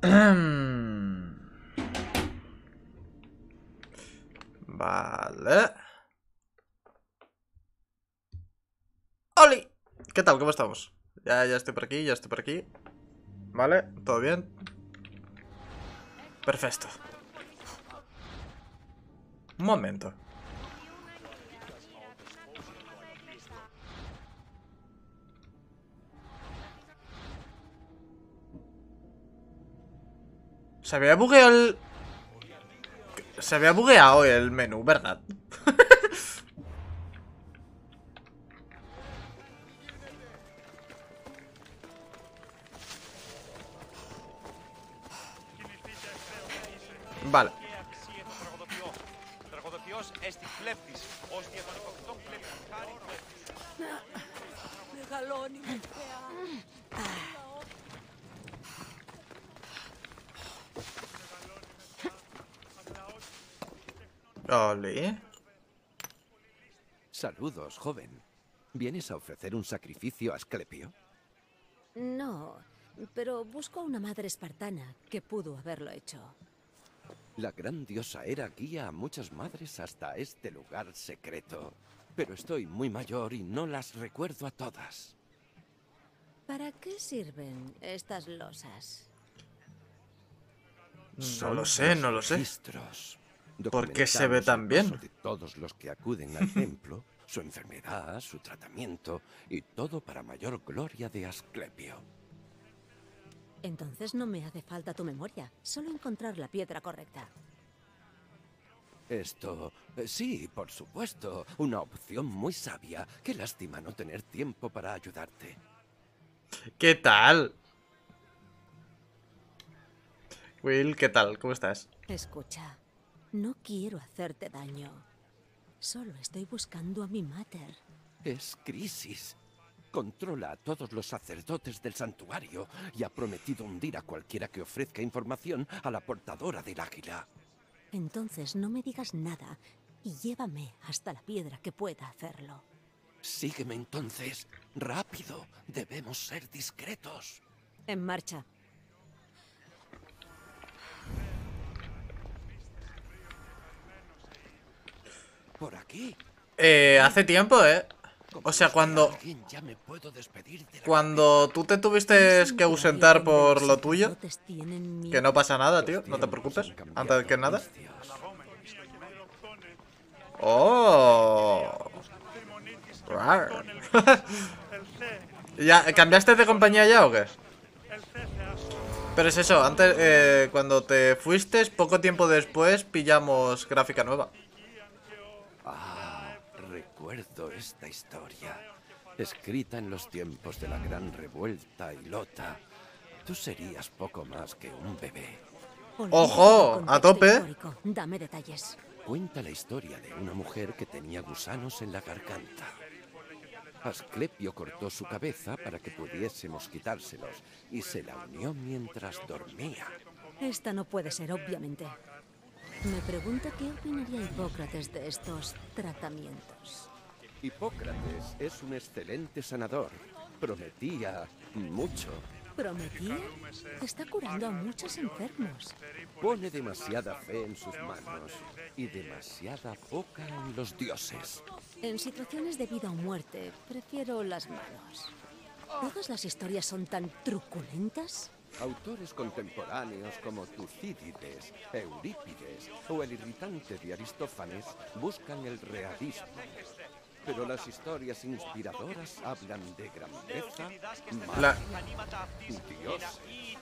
Vale. ¡Oli! ¿Qué tal? ¿Cómo estamos? Ya estoy por aquí, ya estoy por aquí. Vale, ¿todo bien? Perfecto. Un momento. Se había bugueado el... Se había bugueado el menú, ¿verdad? Vale. Oli. Saludos, joven. ¿Vienes a ofrecer un sacrificio a Asclepio? No, pero busco a una madre espartana que pudo haberlo hecho. La gran diosa Hera guía a muchas madres hasta este lugar secreto. Pero estoy muy mayor y no las recuerdo a todas. ¿Para qué sirven estas losas? No lo sé, no lo sé. Registros. ¿Por qué se ve tan bien? De todos los que acuden al templo, su enfermedad, su tratamiento y todo para mayor gloria de Asclepio. Entonces no me hace falta tu memoria, solo encontrar la piedra correcta. Esto... sí, por supuesto. Una opción muy sabia. Qué lástima no tener tiempo para ayudarte. ¿Qué tal? Will, ¿qué tal? ¿Cómo estás? Escucha, no quiero hacerte daño. Solo estoy buscando a mi mater. Es Crisis. Controla a todos los sacerdotes del santuario y ha prometido hundir a cualquiera que ofrezca información a la portadora del águila. Entonces no me digas nada y llévame hasta la piedra que pueda hacerlo. Sígueme entonces. Rápido. Debemos ser discretos. En marcha. Por aquí. Hace tiempo, ¿eh? O sea, cuando tú te tuviste que ausentar por lo tuyo, que no pasa nada, tío, no te preocupes. Antes que nada. ¡Oh! ¿Ya cambiaste de compañía ya o qué? Pero es eso, antes, cuando te fuiste, poco tiempo después pillamos gráfica nueva. Recuerdo esta historia, escrita en los tiempos de la gran revuelta hilota. Tú serías poco más que un bebé. ¡Ojo! ¡A tope! Dame detalles. Cuenta la historia de una mujer que tenía gusanos en la garganta. Asclepio cortó su cabeza para que pudiésemos quitárselos y se la unió mientras dormía. Esta no puede ser, obviamente. Me pregunta qué opinaría Hipócrates de estos tratamientos. Hipócrates es un excelente sanador. Prometía mucho. ¿Prometía? Está curando a muchos enfermos. Pone demasiada fe en sus manos y demasiada poca en los dioses. En situaciones de vida o muerte, prefiero las manos. ¿Todas las historias son tan truculentas? Autores contemporáneos como Tucídides, Eurípides o el irritante de Aristófanes buscan el realismo. Pero las historias inspiradoras hablan de grandeza, dioses.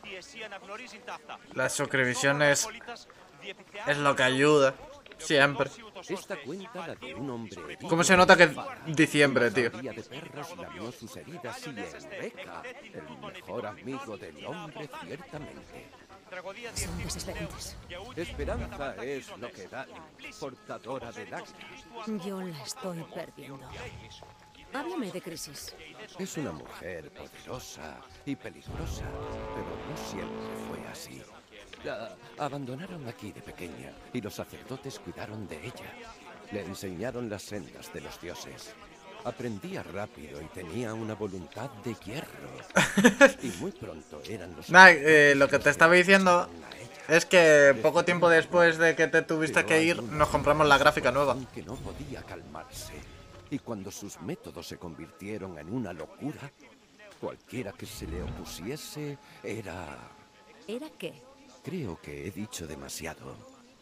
La suscripción es lo que ayuda. Siempre. Esta cuenta la de un hombre. ¿Cómo se nota que es diciembre, tío? De perros lamió sus heridas y Eureka, el mejor amigo del hombre, ciertamente. Son desesperantes. Esperanza es lo que da, portadora del águila. Yo la estoy perdiendo. Háblame de Crisis. Es una mujer poderosa y peligrosa, pero no siempre fue así. La abandonaron aquí de pequeña y los sacerdotes cuidaron de ella. Le enseñaron las sendas de los dioses. Aprendía rápido y tenía una voluntad de hierro. Y muy pronto eran los... Nah, lo que te estaba diciendo es que poco tiempo después de que te tuviste que ir, nos compramos la gráfica nueva. Que no podía calmarse. Y cuando sus métodos se convirtieron en una locura, cualquiera que se le opusiese era... ¿Era qué? Creo que he dicho demasiado.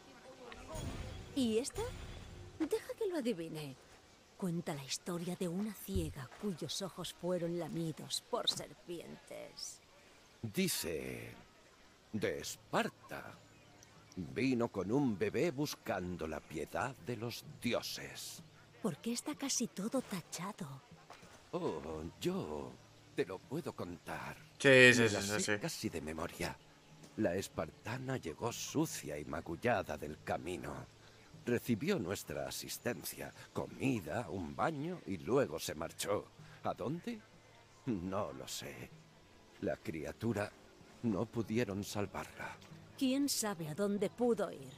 ¿Y esta? Deja que lo adivine. Cuenta la historia de una ciega cuyos ojos fueron lamidos por serpientes. Dice... de Esparta. Vino con un bebé buscando la piedad de los dioses. ¿Por qué está casi todo tachado? Oh, yo te lo puedo contar. Sí, Me la sé sí. casi de memoria. La espartana llegó sucia y magullada del camino. Recibió nuestra asistencia, comida, un baño y luego se marchó. ¿A dónde? No lo sé. La criatura no pudieron salvarla. ¿Quién sabe a dónde pudo ir?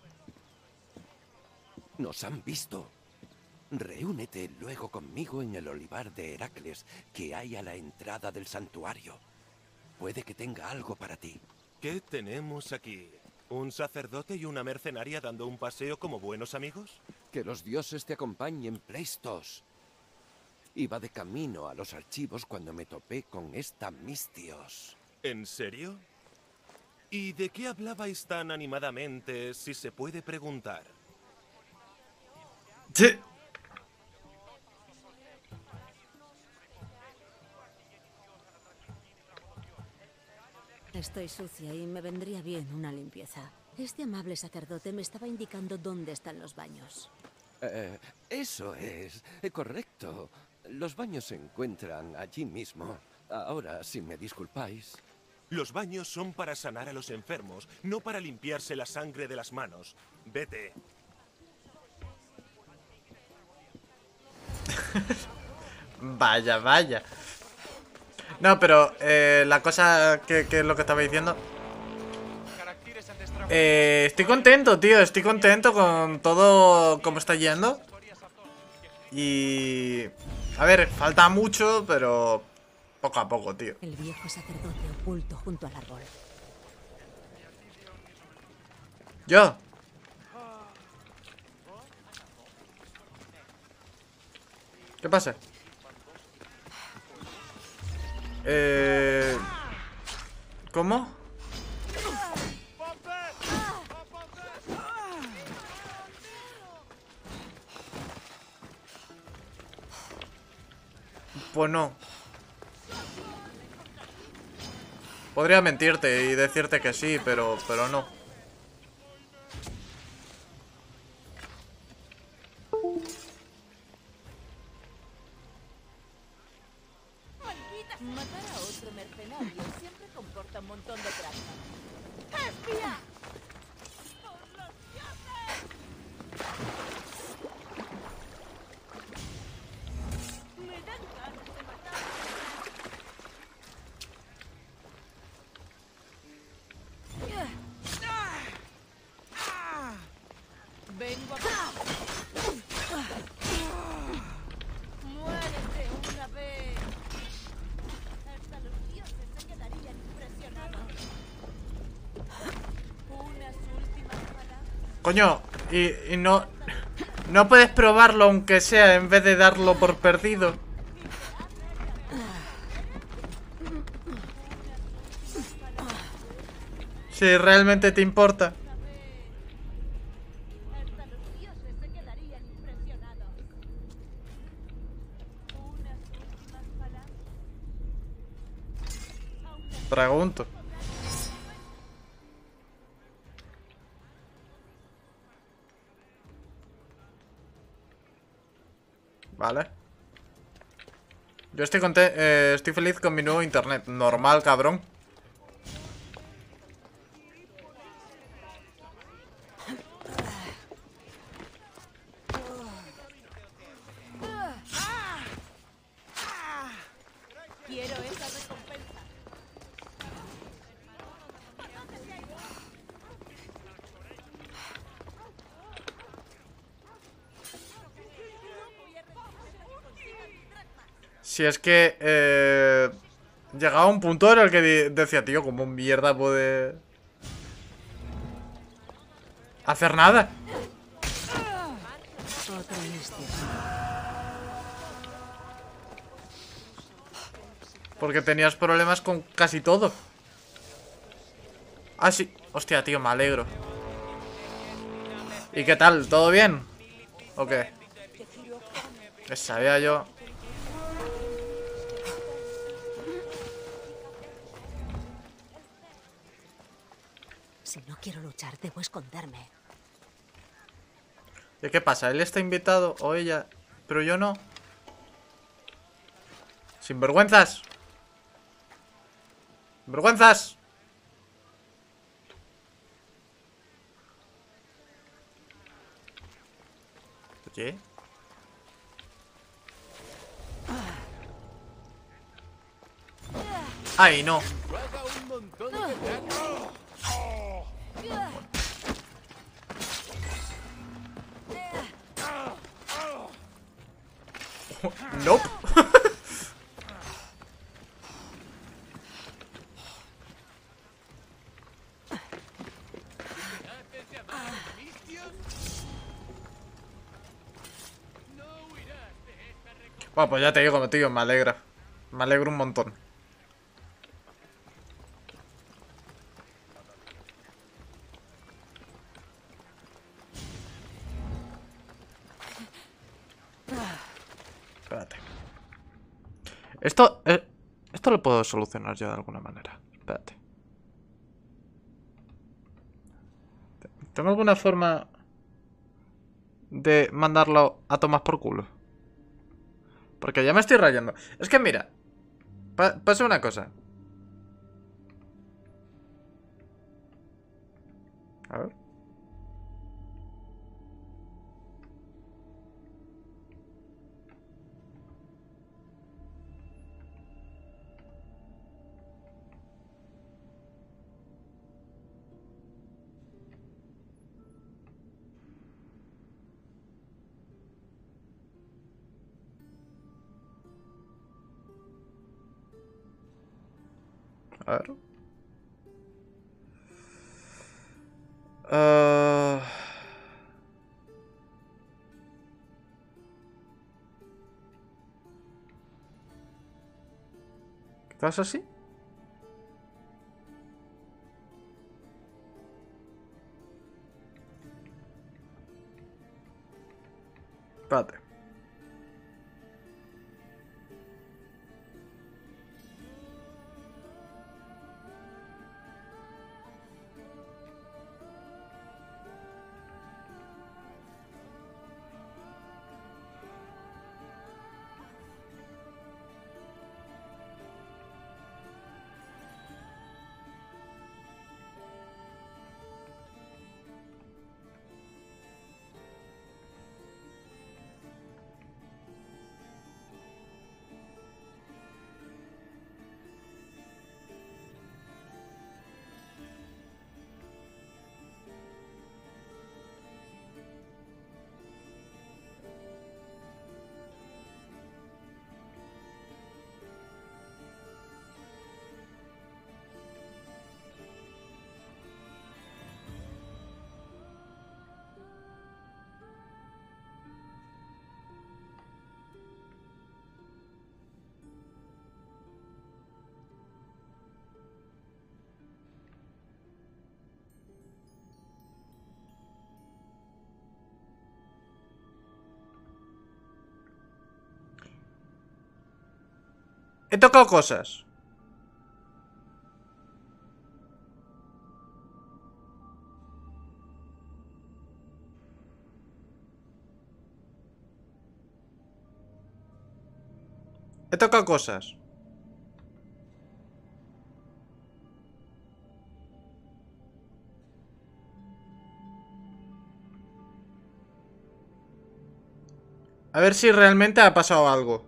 Nos han visto. Reúnete luego conmigo en el olivar de Heracles que hay a la entrada del santuario. Puede que tenga algo para ti. ¿Qué tenemos aquí? ¿Un sacerdote y una mercenaria dando un paseo como buenos amigos? Que los dioses te acompañen, Pleistos. Iba de camino a los archivos cuando me topé con esta Mistios. ¿En serio? ¿Y de qué hablabais tan animadamente, si se puede preguntar? Sí. Estoy sucia y me vendría bien una limpieza. Este amable sacerdote me estaba indicando dónde están los baños. Eso es, correcto. Los baños se encuentran allí mismo. Ahora, si me disculpáis... Los baños son para sanar a los enfermos, no para limpiarse la sangre de las manos. Vete. Vaya, vaya. No, pero la cosa que es lo que estaba diciendo. Estoy contento, tío. Estoy contento con todo como está yendo. Y... a ver, falta mucho, pero... poco a poco, tío. El viejo sacerdote oculto junto al árbol. ¿Yo? ¿Qué pasa? ¿Cómo? Pues no. Podría mentirte y decirte que sí, pero no. Matar a otro mercenario siempre comporta un montón de trauma. ¡Espía! ¡Por los dioses! Me dan ganas de matar. Vengo a... ¡Muérete una vez! Hasta los dioses se quedarían impresionados. Unas últimas palabras. Coño, y no... no puedes probarlo aunque sea en vez de darlo por perdido. Si realmente te importa. Hasta los dioses se quedarían impresionados. Unas últimas palabras. Pregunto. Vale. Yo estoy estoy feliz con mi nuevo internet. Normal, cabrón. Quiero esa recompensa. Si es que llegaba a un punto en el que decía, tío, ¿cómo mierda puede hacer nada? Otra mística. Porque tenías problemas con casi todo. Ah, sí. Hostia, tío, me alegro. ¿Y qué tal? ¿Todo bien? ¿O qué? Que sabía yo. Si no quiero luchar, debo esconderme. ¿Y qué pasa? Él está invitado o ella, pero yo no. Sinvergüenzas. Sinvergüenzas. Oye. Ay, no. Nope. Bueno, pues ya te digo, tío, me alegra. Me alegro un montón. Espérate. Esto lo puedo solucionar yo de alguna manera. Espérate. ¿Tengo alguna forma de mandarlo a tomar por culo? Porque ya me estoy rayando. Es que mira, pasa una cosa. A ver. A ver. ¿Estás así? Espérate. He tocado cosas. He tocado cosas. A ver si realmente ha pasado algo.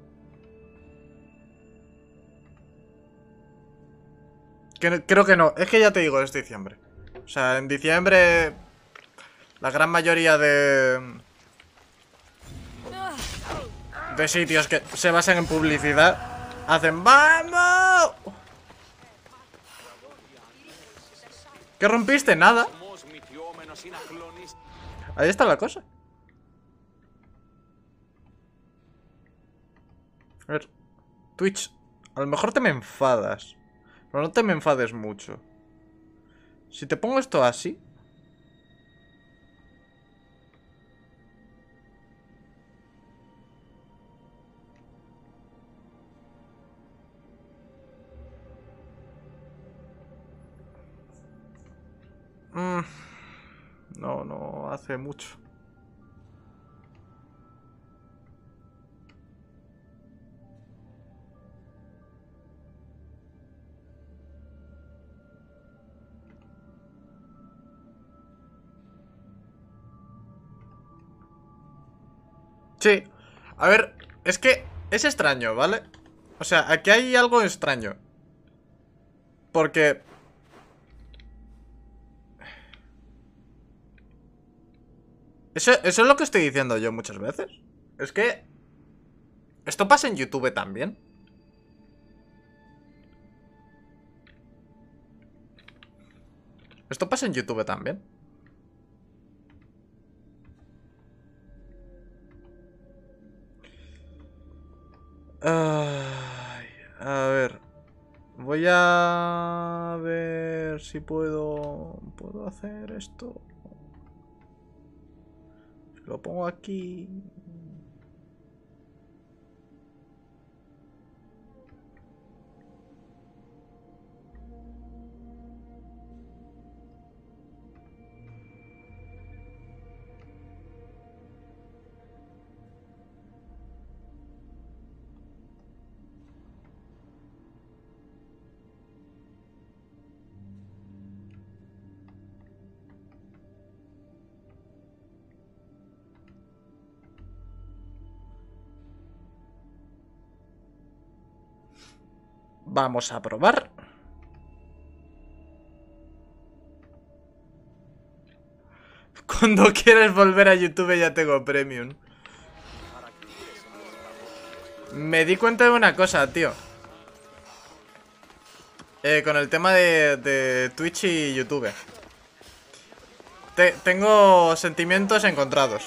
Creo que no. Es que ya te digo, es diciembre. O sea, en diciembre la gran mayoría de de sitios que se basan en publicidad hacen ¡vamos! ¿Qué rompiste? Nada. Ahí está la cosa. A ver, Twitch, a lo mejor te me enfadas, pero no te me enfades mucho. Si te pongo esto así... No, no hace mucho. Sí, a ver, es que es extraño, ¿vale? O sea, aquí hay algo extraño. Porque... Eso es lo que estoy diciendo yo muchas veces. Es que... Esto pasa en YouTube también. Esto pasa en YouTube también. Ay, a ver. Voy a ver si puedo hacer esto. Si lo pongo aquí. Vamos a probar. Cuando quieras volver a YouTube ya tengo Premium. Me di cuenta de una cosa, tío. Con el tema de Twitch y YouTube. Tengo sentimientos encontrados.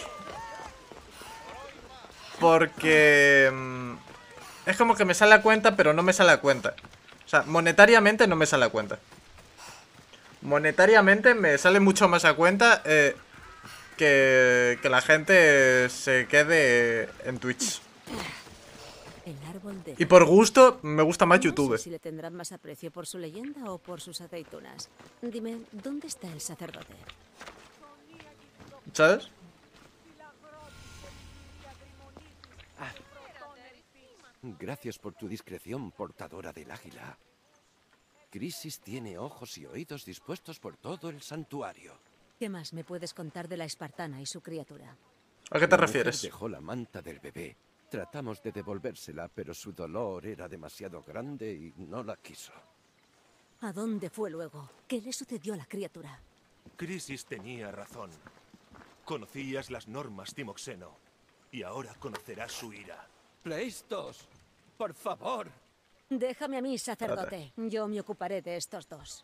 Porque... es como que me sale a cuenta, pero no me sale a cuenta. O sea, monetariamente no me sale a cuenta. Monetariamente me sale mucho más a cuenta que la gente se quede en Twitch. El árbol de... Y por gusto, me gusta más No YouTube. sé si le tendrán más aprecio por su leyenda o por sus aceitunas. Dime, ¿dónde está el sacerdote? ¿Sabes? Gracias por tu discreción, portadora del águila. Crisis tiene ojos y oídos dispuestos por todo el santuario. ¿Qué más me puedes contar de la espartana y su criatura? ¿A qué te La mujer refieres? dejó la manta del bebé. Tratamos de devolvérsela, pero su dolor era demasiado grande y no la quiso. ¿A dónde fue luego? ¿Qué le sucedió a la criatura? Crisis tenía razón. Conocías las normas, Timoxeno, y ahora conocerás su ira. ¡Pleistos! ¡Por favor! Déjame a mí, sacerdote. Yo me ocuparé de estos dos.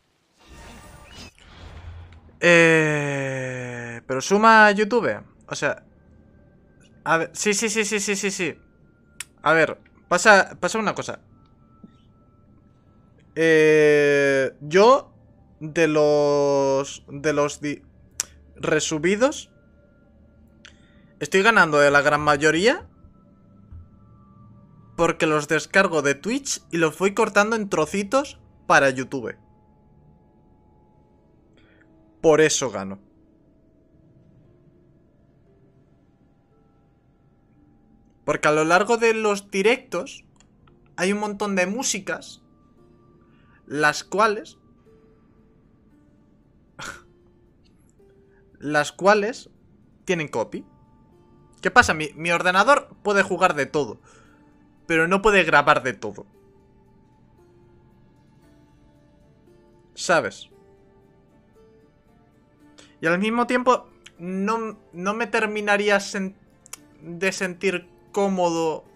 Pero suma YouTube. O sea... A ver, sí. A ver, pasa una cosa. Yo de los resubidos estoy ganando de la gran mayoría porque los descargo de Twitch y los voy cortando en trocitos para YouTube. Por eso gano. Porque a lo largo de los directos hay un montón de músicas las cuales tienen copy. ¿Qué pasa? Mi ordenador puede jugar de todo, pero no puede grabar de todo. ¿Sabes? Y al mismo tiempo no me terminaría de sentir cómodo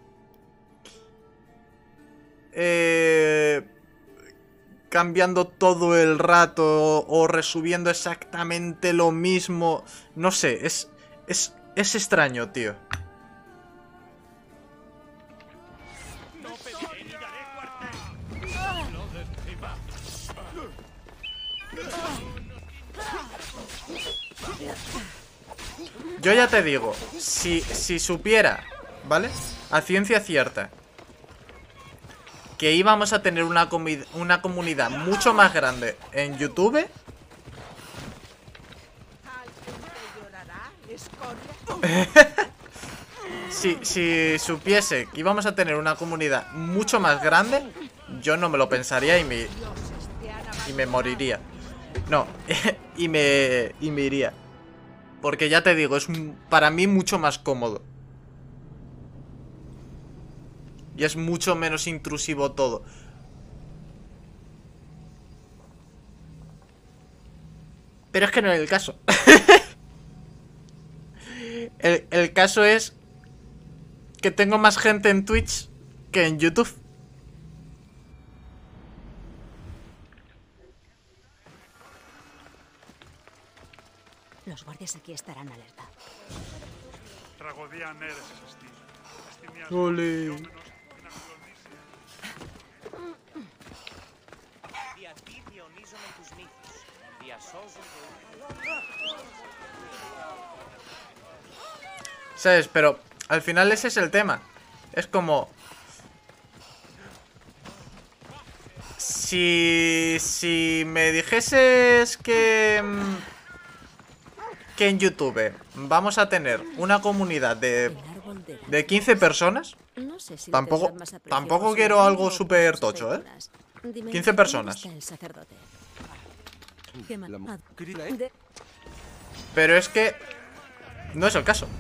cambiando todo el rato o resubiendo exactamente lo mismo. No sé, es extraño, tío. Yo ya te digo, si supiera, ¿vale? A ciencia cierta que íbamos a tener una comunidad mucho más grande en YouTube. Si supiese que íbamos a tener una comunidad mucho más grande, yo no me lo pensaría y me moriría. No, y me iría. Porque ya te digo, es para mí mucho más cómodo. Y es mucho menos intrusivo todo. Pero es que no es el caso. El caso es que tengo más gente en Twitch que en YouTube. Los guardias aquí estarán alerta. Ole. ¿Sabes? Pero al final ese es el tema. Es como... Si me dijeses que en YouTube vamos a tener una comunidad de 15 personas. No sé si Tampoco quiero algo súper tocho, ¿eh? 15 personas. Pero es que no es el caso.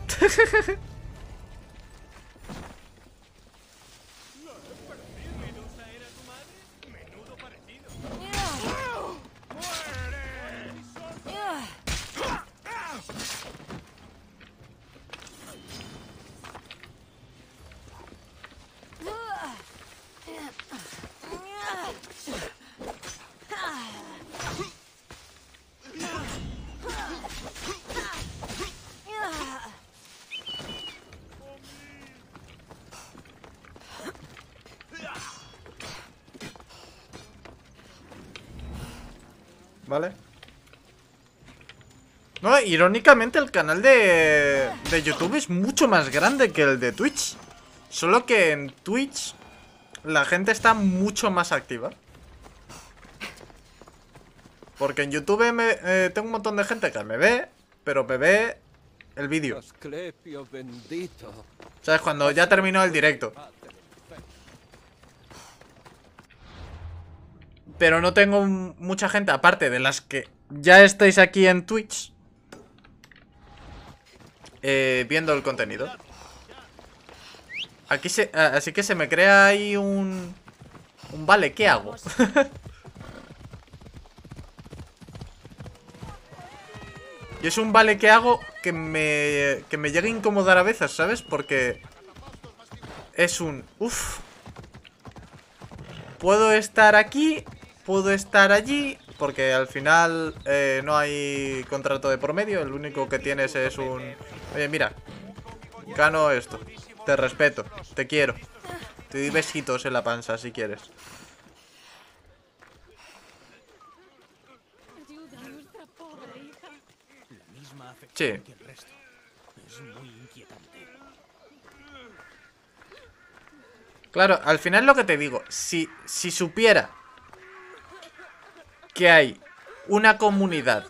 ¿Vale? No, irónicamente el canal de YouTube es mucho más grande que el de Twitch. Solo que en Twitch la gente está mucho más activa. Porque en YouTube tengo un montón de gente que me ve, pero me ve el vídeo. Asclepio bendito. ¿Sabes? Cuando ya terminó el directo. Pero no tengo mucha gente, aparte de las que ya estáis aquí en Twitch, viendo el contenido. Así que se me crea ahí un vale, ¿qué hago? Y es un vale, ¿qué hago? Que me llega a incomodar a veces, ¿sabes? Porque es un... Uff. Puedo estar aquí, puedo estar allí, porque al final no hay contrato de por medio. El único que tienes es un... Oye, mira, gano esto. Te respeto, te quiero. Te doy besitos en la panza si quieres. Sí. Claro, al final lo que te digo, si supiera que hay una comunidad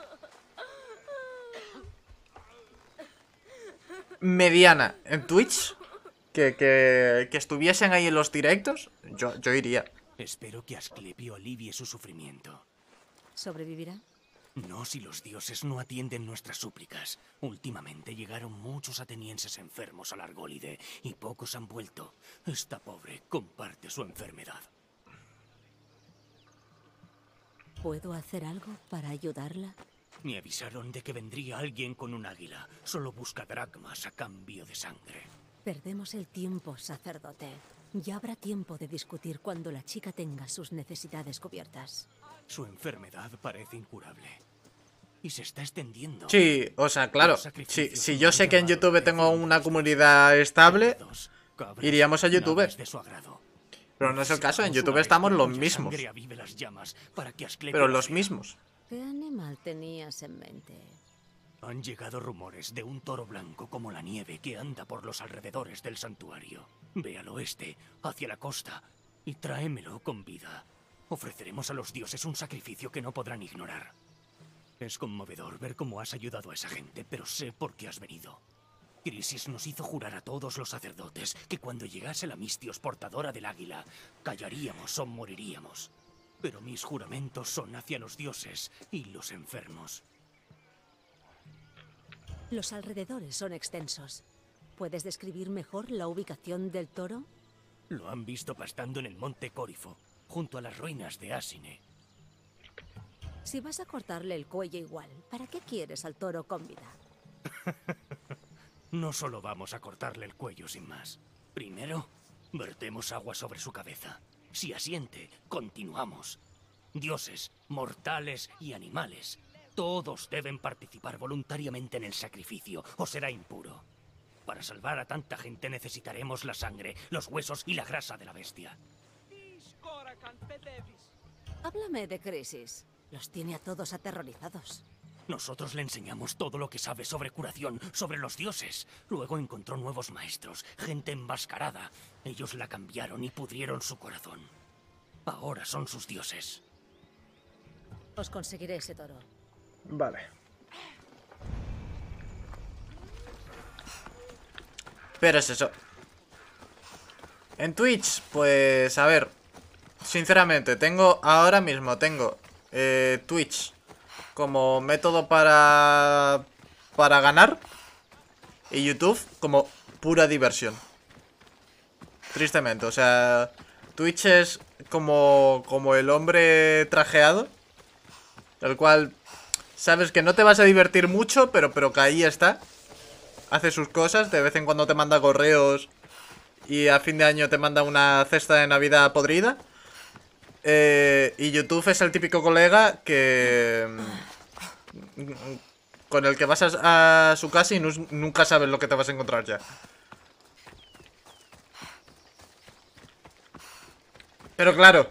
mediana en Twitch, que estuviesen ahí en los directos, yo iría. Espero que Asclepio alivie su sufrimiento. ¿Sobrevivirá? No si los dioses no atienden nuestras súplicas. Últimamente llegaron muchos atenienses enfermos a la Argólide y pocos han vuelto. Esta pobre comparte su enfermedad. ¿Puedo hacer algo para ayudarla? Me avisaron de que vendría alguien con un águila. Solo busca dracmas a cambio de sangre. Perdemos el tiempo, sacerdote. Ya habrá tiempo de discutir cuando la chica tenga sus necesidades cubiertas. Su enfermedad parece incurable. Y se está extendiendo. Sí, o sea, claro. Los sacrificios Si no yo han sé que en llamado YouTube la tengo atención una de sus comunidad estable, cerdos, cabras, iríamos a YouTube. nada es de su agrado. Pero no es el caso, en Necesitamos YouTube una estamos bestia los cuya mismos. sangre avive las llamas para que Asclepio Pero las los vea. mismos. ¿Qué animal tenías en mente? Han llegado rumores de un toro blanco como la nieve que anda por los alrededores del santuario. Ve al oeste, hacia la costa, y tráemelo con vida. Ofreceremos a los dioses un sacrificio que no podrán ignorar. Es conmovedor ver cómo has ayudado a esa gente, pero sé por qué has venido. Crisis nos hizo jurar a todos los sacerdotes que cuando llegase la Mistios portadora del águila, callaríamos o moriríamos. Pero mis juramentos son hacia los dioses y los enfermos. Los alrededores son extensos. ¿Puedes describir mejor la ubicación del toro? Lo han visto pastando en el monte Córifo, junto a las ruinas de Asine. Si vas a cortarle el cuello igual, ¿para qué quieres al toro con vida? No solo vamos a cortarle el cuello sin más. Primero, vertemos agua sobre su cabeza. Si asiente, continuamos. Dioses, mortales y animales, todos deben participar voluntariamente en el sacrificio, o será impuro. Para salvar a tanta gente necesitaremos la sangre, los huesos y la grasa de la bestia. Háblame de Crisis. Los tiene a todos aterrorizados. Nosotros le enseñamos todo lo que sabe sobre curación, sobre los dioses. Luego encontró nuevos maestros, gente enmascarada. Ellos la cambiaron y pudrieron su corazón. Ahora son sus dioses. Os conseguiré ese toro. Vale. Pero es eso. En Twitch, pues a ver. Sinceramente, ahora mismo tengo Twitch como método para ganar. Y YouTube como pura diversión. Tristemente, o sea, Twitch es como el hombre trajeado, el cual sabes que no te vas a divertir mucho, pero que ahí está. Hace sus cosas, de vez en cuando te manda correos y a fin de año te manda una cesta de Navidad podrida. Y YouTube es el típico colega que con el que vas a su casa y nunca sabes lo que te vas a encontrar ya. Pero claro,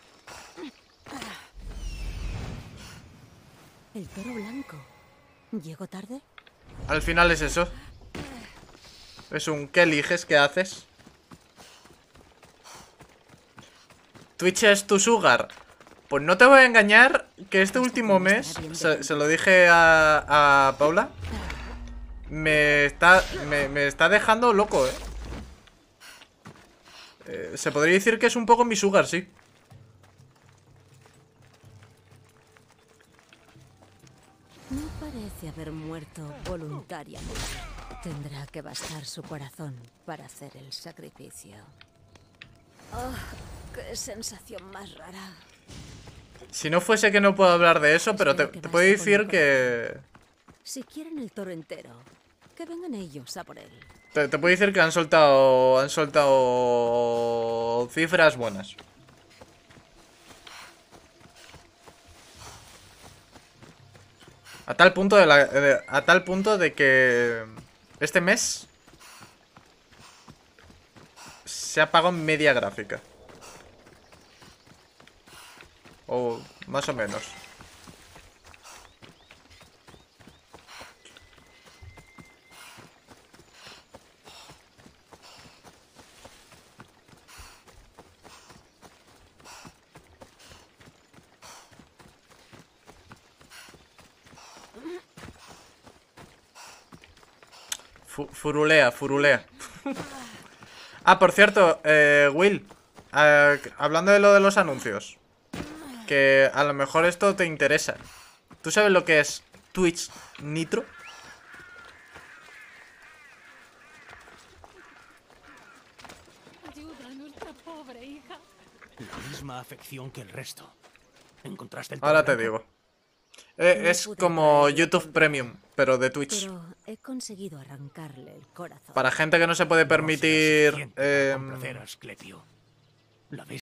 El toro blanco. ¿Llegó tarde? al final es eso. Es un ¿qué eliges? ¿Qué haces? ¿Twitch es tu sugar? Pues no te voy a engañar que este último mes, se lo dije a Paula, me está dejando loco, se podría decir que es un poco mi sugar, sí. No parece haber muerto voluntariamente. Tendrá que bastar su corazón para hacer el sacrificio. ¡Oh, qué sensación más rara! Si no fuese que no puedo hablar de eso, pero te Espero que puedo baste con decir mi que... Si quieren el toro entero, que vengan ellos a por él. Te puedo decir que han soltado cifras buenas. A tal punto de que este mes se ha pagado media gráfica. O más o menos. Furulea. Ah, por cierto, Will, hablando de lo de los anuncios, que a lo mejor esto te interesa. ¿Tú sabes lo que es Twitch Nitro? Ayuda a nuestra pobre hija. La misma afección que el resto. ¿Encontraste el Ahora toro te blanco? digo. Es pude como traerlo YouTube con Premium, pero de Twitch. Pero he conseguido arrancarle el corazón. Para gente que no se puede No será permitir... suficiente para complacer a Asclepio. La